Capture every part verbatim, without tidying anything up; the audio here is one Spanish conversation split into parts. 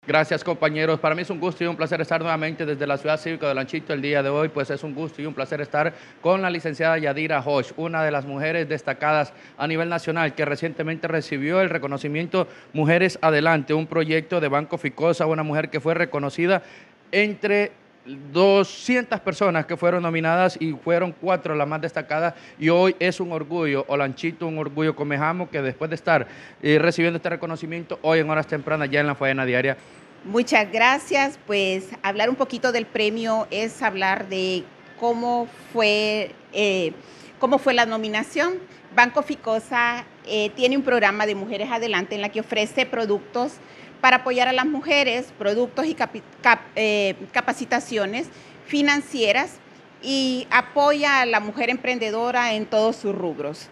Gracias, compañeros. Para mí es un gusto y un placer estar nuevamente desde la Ciudad Cívica de Olanchito el día de hoy. Pues es un gusto y un placer estar con la licenciada Yadira Hoch, una de las mujeres destacadas a nivel nacional que recientemente recibió el reconocimiento Mujeres Adelante, un proyecto de Banco Ficosa, una mujer que fue reconocida entre doscientas personas que fueron nominadas y fueron cuatro las más destacadas, y hoy es un orgullo, Olanchito, un orgullo Comejamo, que después de estar eh, recibiendo este reconocimiento hoy en horas tempranas ya en la faena diaria. Muchas gracias. Pues hablar un poquito del premio es hablar de cómo fue, eh, cómo fue la nominación. Banco Ficosa eh, tiene un programa de Mujeres Adelante en la que ofrece productos para apoyar a las mujeres, productos y capi, cap, eh, capacitaciones financieras, y apoya a la mujer emprendedora en todos sus rubros.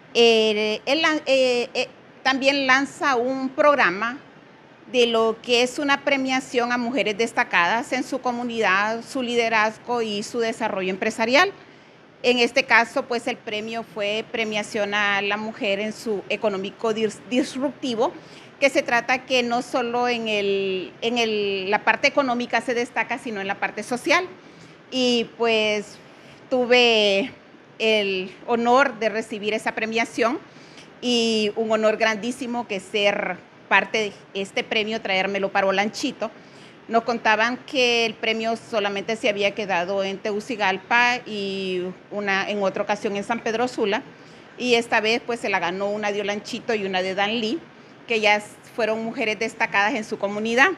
Eh, él, eh, eh, también lanza un programa de lo que es una premiación a mujeres destacadas en su comunidad, su liderazgo y su desarrollo empresarial. En este caso, pues el premio fue premiación a la mujer en su económico disruptivo, que se trata que no solo en, el, en el, la parte económica se destaca, sino en la parte social. Y pues tuve el honor de recibir esa premiación, y un honor grandísimo que ser parte de este premio, traérmelo para Olanchito. Nos contaban que el premio solamente se había quedado en Tegucigalpa y una, en otra ocasión en San Pedro Sula, y esta vez pues se la ganó una de Olanchito y una de Danlí, que ya fueron mujeres destacadas en su comunidad.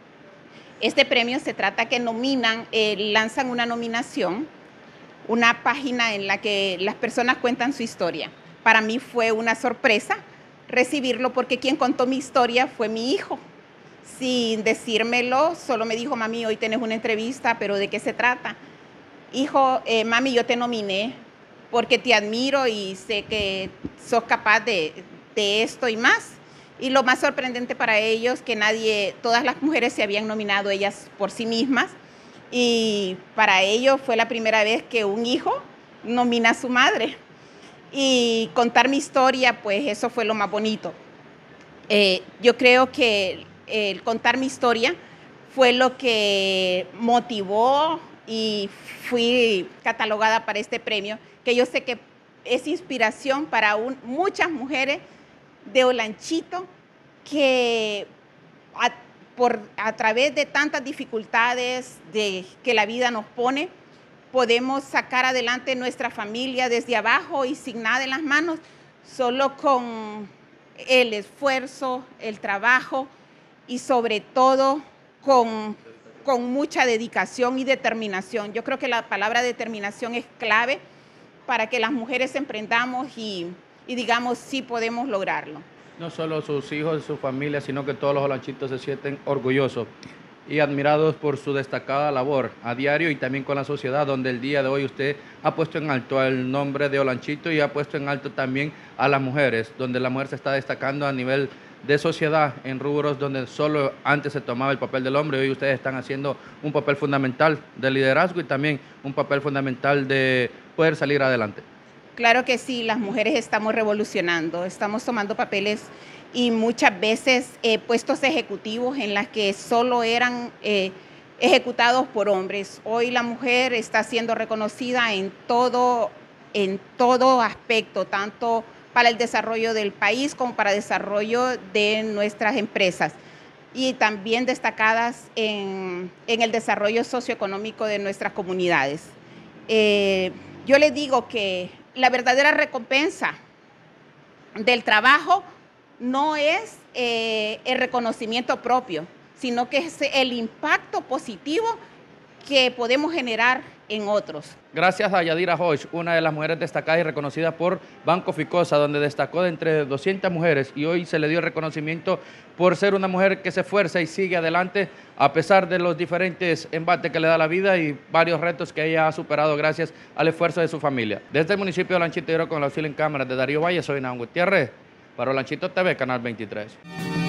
Este premio se trata que nominan, eh, lanzan una nominación, una página en la que las personas cuentan su historia. Para mí fue una sorpresa recibirlo, porque quien contó mi historia fue mi hijo. Sin decírmelo, solo me dijo: mami, hoy tenés una entrevista, pero ¿de qué se trata? Hijo, eh, mami, yo te nominé porque te admiro y sé que sos capaz de, de esto y más. Y lo más sorprendente para ellos, que nadie, todas las mujeres se habían nominado ellas por sí mismas, y para ellos fue la primera vez que un hijo nomina a su madre. Y contar mi historia, pues eso fue lo más bonito. Eh, yo creo que el contar mi historia fue lo que motivó y fui catalogada para este premio, que yo sé que es inspiración para un, muchas mujeres de Olanchito que a, por, a través de tantas dificultades de, que la vida nos pone, podemos sacar adelante nuestra familia desde abajo y sin nada en las manos, solo con el esfuerzo, el trabajo y sobre todo con, con mucha dedicación y determinación. Yo creo que la palabra determinación es clave para que las mujeres emprendamos y, y digamos, sí podemos lograrlo. No solo sus hijos, su familia, sino que todos los olanchitos se sienten orgullosos y admirados por su destacada labor a diario y también con la sociedad, donde el día de hoy usted ha puesto en alto el nombre de Olanchito y ha puesto en alto también a las mujeres, donde la mujer se está destacando a nivel de sociedad en rubros donde solo antes se tomaba el papel del hombre. Hoy ustedes están haciendo un papel fundamental de liderazgo y también un papel fundamental de poder salir adelante. Claro que sí, las mujeres estamos revolucionando, estamos tomando papeles y muchas veces eh, puestos ejecutivos en las que solo eran eh, ejecutados por hombres. Hoy la mujer está siendo reconocida en todo, en todo aspecto, tanto para el desarrollo del país como para el desarrollo de nuestras empresas, y también destacadas en, en el desarrollo socioeconómico de nuestras comunidades. Eh, yo les digo que la verdadera recompensa del trabajo no es eh, el reconocimiento propio, sino que es el impacto positivo que podemos generar en otros. Gracias a Yadira Hoch, una de las mujeres destacadas y reconocidas por Banco Ficosa, donde destacó de entre doscientas mujeres, y hoy se le dio el reconocimiento por ser una mujer que se esfuerza y sigue adelante a pesar de los diferentes embates que le da la vida y varios retos que ella ha superado gracias al esfuerzo de su familia. Desde el municipio de Olanchito, con el auxilio en cámaras de Darío Valle, soy Naum Gutiérrez, para Olanchito T V, Canal veintitrés.